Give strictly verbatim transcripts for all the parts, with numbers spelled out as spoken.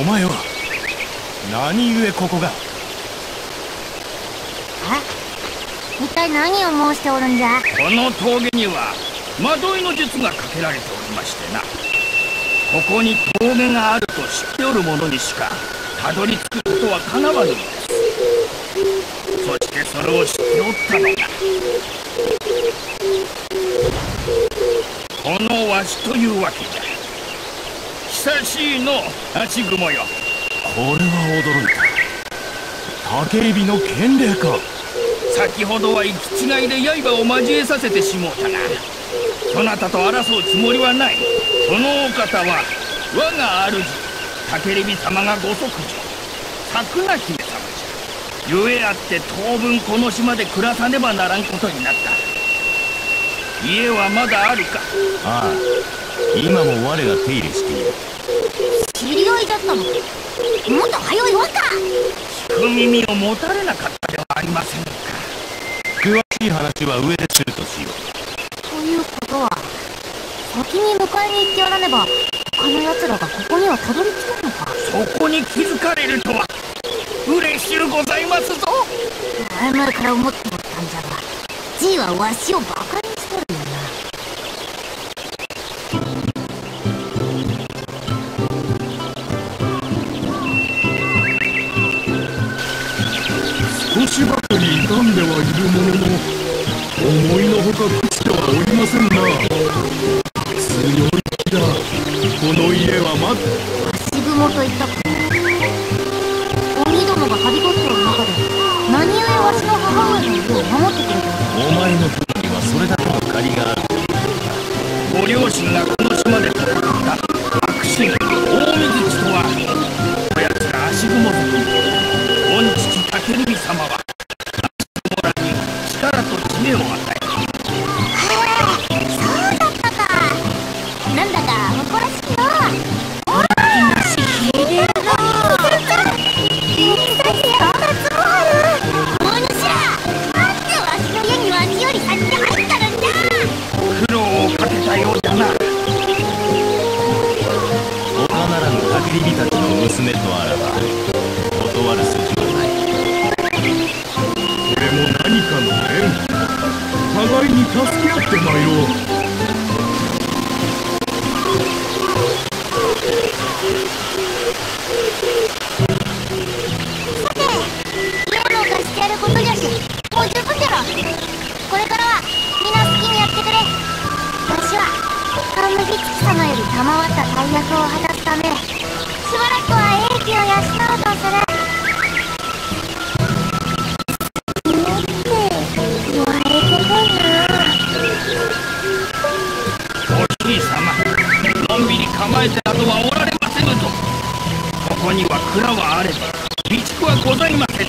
お前は何故ここが。 え、一体何を申しておるんじゃ。 この峠には惑いの術がかけられておりましてな。ここに峠があると知っておる者にしかたどり着くことはかなわぬのです。そしてそれを知っておったのがこのわしというわけじゃ。久しいの足雲よ。 これは驚いた。竹蛇の賢霊か。 先ほどは行き違いで刃を交えさせてしもうたな。そなたと争うつもりはない。そのお方は我が主竹蛇様がご息女桜姫様じゃ。ゆえあって当分この島で暮らさねばならんことになった。家はまだあるか。 ああ、今も我が手入れしている。 知り合いだったのか。もっと早いわか。 聞く耳を持たれなかったではありませんか。 詳しい話は上でするとしよう。 ということは先に迎えに行ってやらねば他の奴らがここにはたどり着かんのか。 そこに気づかれるとは嬉しゅうございますぞ。 前々から思っておったんじゃが G はわしをバカにしとるよな。 少しばかり傷んではいるものの思いのほか朽ちてはおりませんな。強い気だ。この家はまだ足雲といったか。鬼どもがはびこっておる中で何故わしの母上の家を守ってくれたの。 お前の船にはそれだけの借りがある。 ご両親がこの島で戦った悪神大水地とはこやつら足雲族に御父竹蛇様は足雲らに力と知恵を与えた。 そうだったか。なんだか誇らしいな。おらしきれるな。天才性あたつもある。お主らなんでわしの家にわしより先に入ったのじゃ。 苦労をかけたようだな。 他ならぬ竹蛇たちの娘とあらば断る筋はない。 これも何かの縁。互いに助け合ってまいろう。 さて家も貸してやることじゃしもう十分じゃろ。これからは皆好きにやってくれ。わしは神麦月様より賜った大役を果たすためしばらくは英気を養うとする。 おじい様のんびり構えてなどはおられませぬぞ。ここには蔵はあれど備蓄はございません。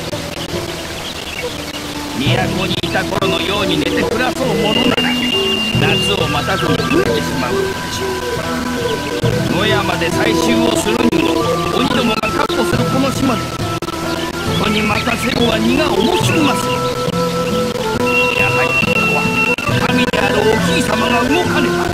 都にいた頃のように寝て暮らそうものなら夏を待たずに飢えてしまうのでしょう。野山で採集をするにも鬼どもが確保するこの島で人に任せるは荷が重すぎます。やはりここは神であるおひい様が動かねば。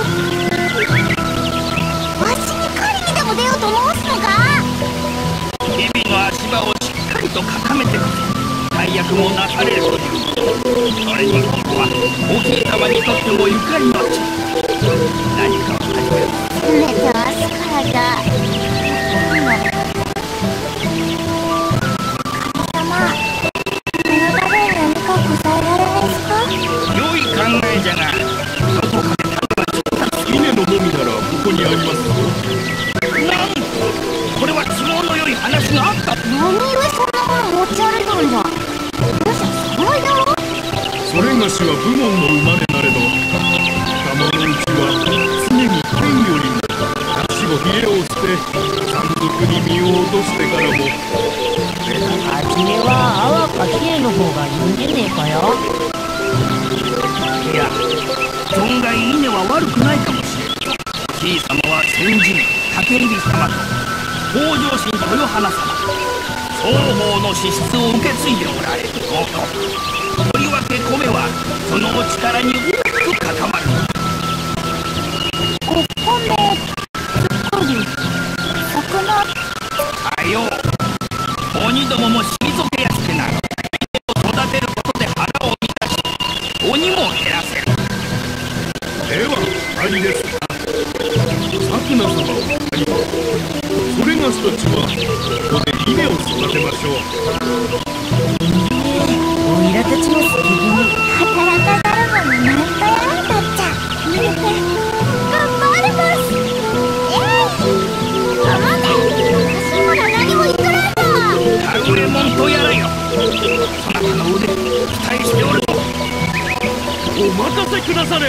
わしに狩りにでも出ようと申すのか。 日々の足場をしっかりと固めてくれ。大役もなされるという。それにここはおひい様にとってもゆかりの地。何か分かります。 全ては明日からだ。神様、この場で何かございられますか。 良い考えじゃがどこかで種がちょっと稲のもみならここにありますぞ。 なんとこれは都合の良い話があった。 何故そんなもの持ち歩いとるんじゃ。もし侍だろ。 それがしは武門の生まれなれど玉の内は常に天よりも足をひれを捨て山賊に身を落としてからも。 初めは阿波か比叡の方がいいんでねえかよ。 いや存外稲は悪くないかもしれん。ひい様は先人竹蛇様と北条神豊花様双方の資質を受け継いでおられるごと。とりわけ米はそのお力に大きく関わる。 お米作り魚よ。鬼どもも退けやすくなる。育てることで腹を満たし、鬼も減らせる。 では終わりですか。さくな様を借りて、それがしたちはここで稲を育てましょう。 おいらたちも好きに働かざる者なんとやらんたっちゃ。頑張ります。えい、あ、待て、私まだ何も言っとらんぞ。 かぐれもんとやらよ。そなたの腕期待しておるぞ。 お任せくだされ。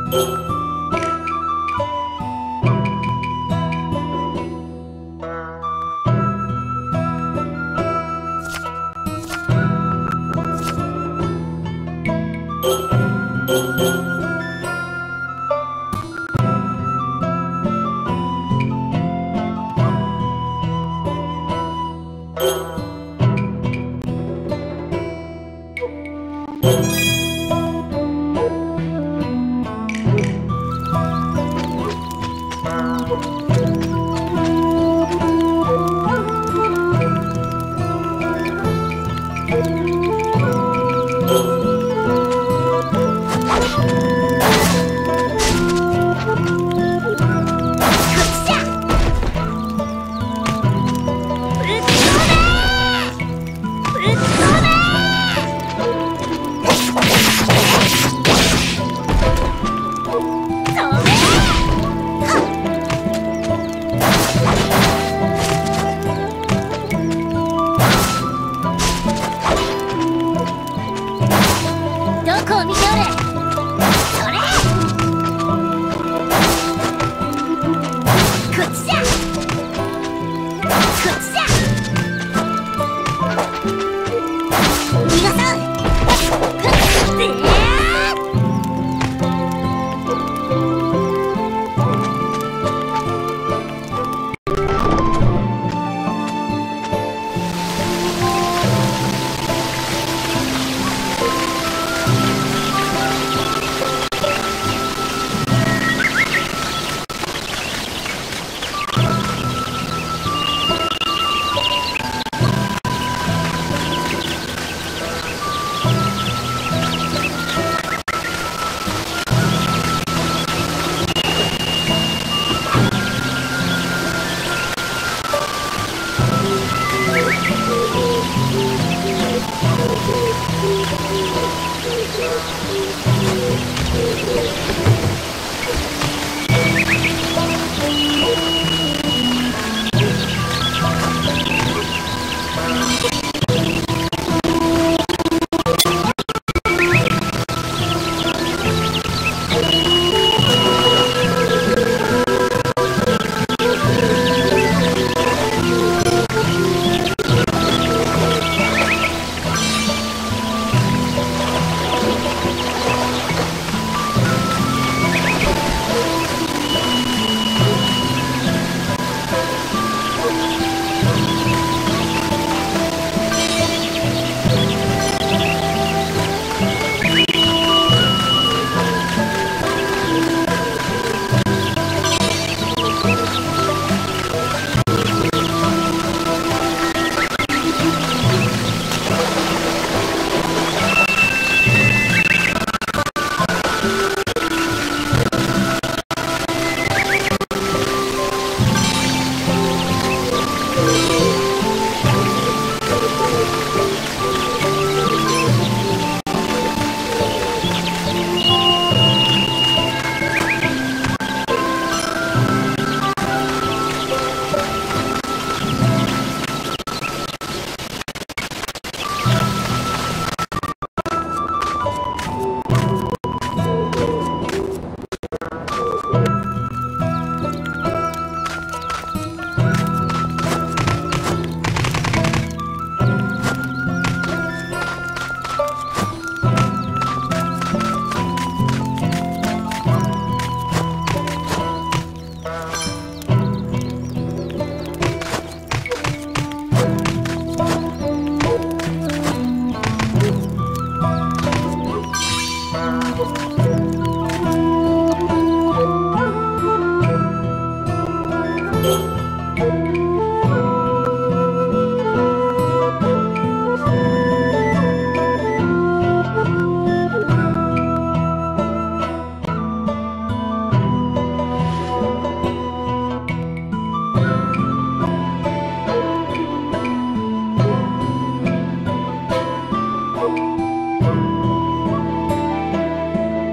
こ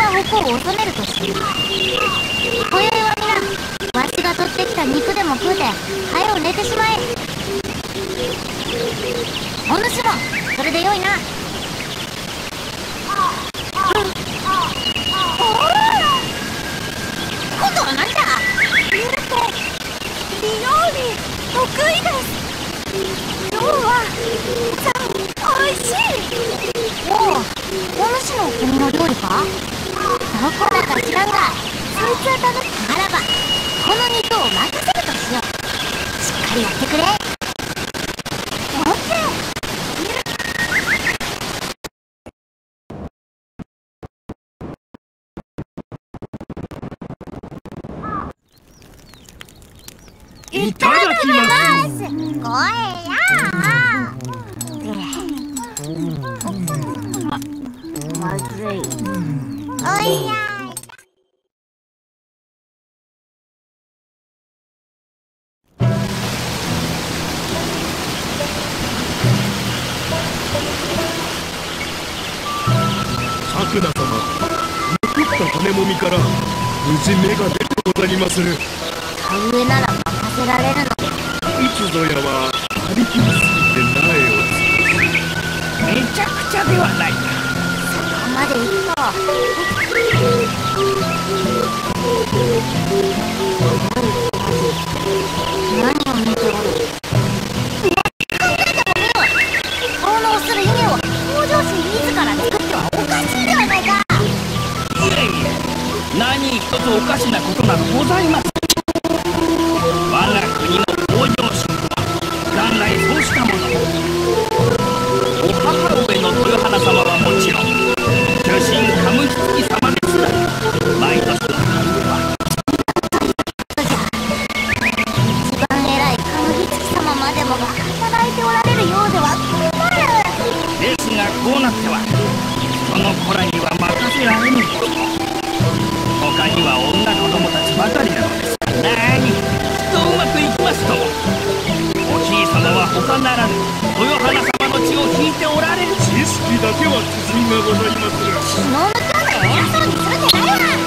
な矛を収めるとする。今宵は皆わしが取ってきた肉でも食うて早う寝てしまえ。お主もそれでよいな。今度は何だ。ミルク利用理得意です。今日はちゃんおいしい。おお、お主の国の料理か。どこだか知らんがそいつは食べならばこの肉を任せるとしよう。しっかりやってくれ。オッケー。 いただきます。 ごえやまずい。おいやさくら様、残った金もみから無事芽が出てござりまする。 田植えなら任せられるの。 いつぞやは張り切りすぎて苗をめちゃくちゃではないか。 そこまで行くと何を見ておる。考えてもみろ。奉納する稲を北条氏自ら作ってはおかしいではないか。 いえいえ、何一つおかしなことなどございません。我が国の北条氏とは元来そうしたもの。お母上の豊花様はもちろん巨神カムキツキ様ですら毎年の春は一番偉いカムギツキ様までもが働いておられるようでは困る。 ですがこうなってはその子らには任せられぬ。他には女子供たちばかりなのです。なにきっとうまくいきますとも。おひい様は他ならぬ豊花様の血を引いておられる。 知識だけは自信がございまする。 昨日の今日で偉そうにするんじゃないわ。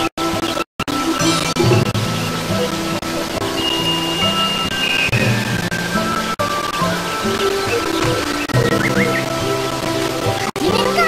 始めるか。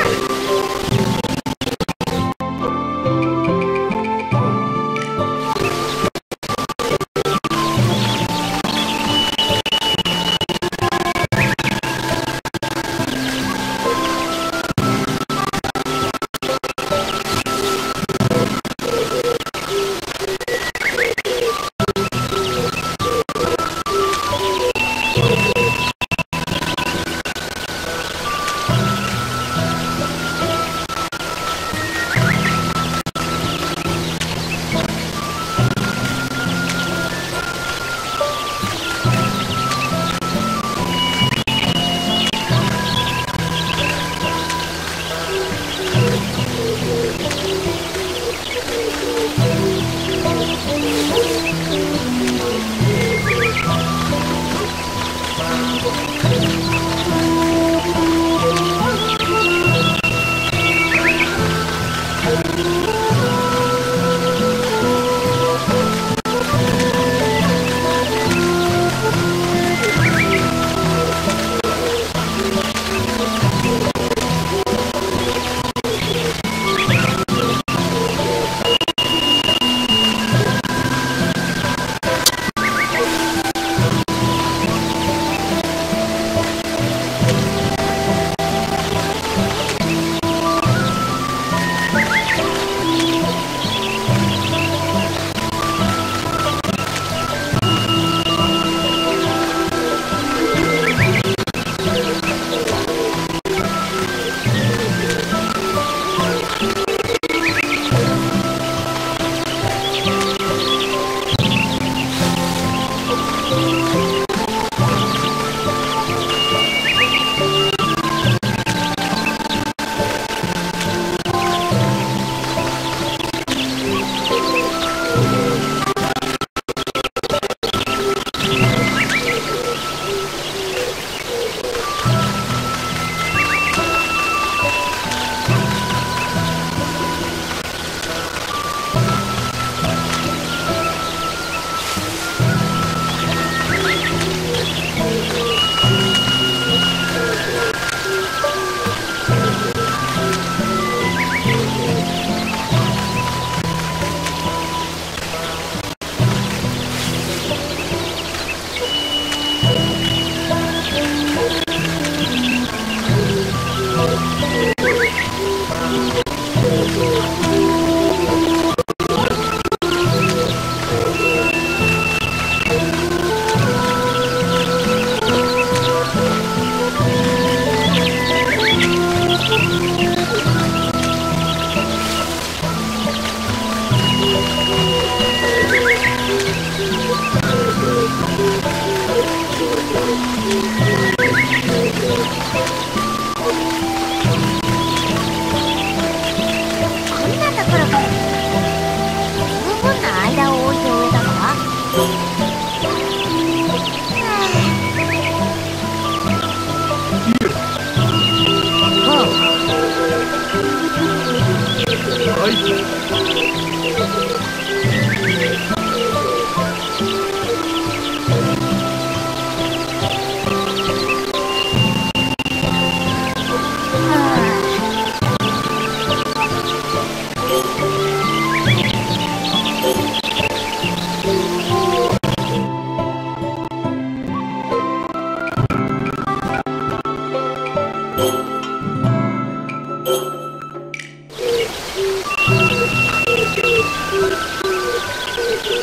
はあ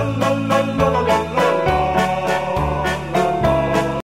ラララ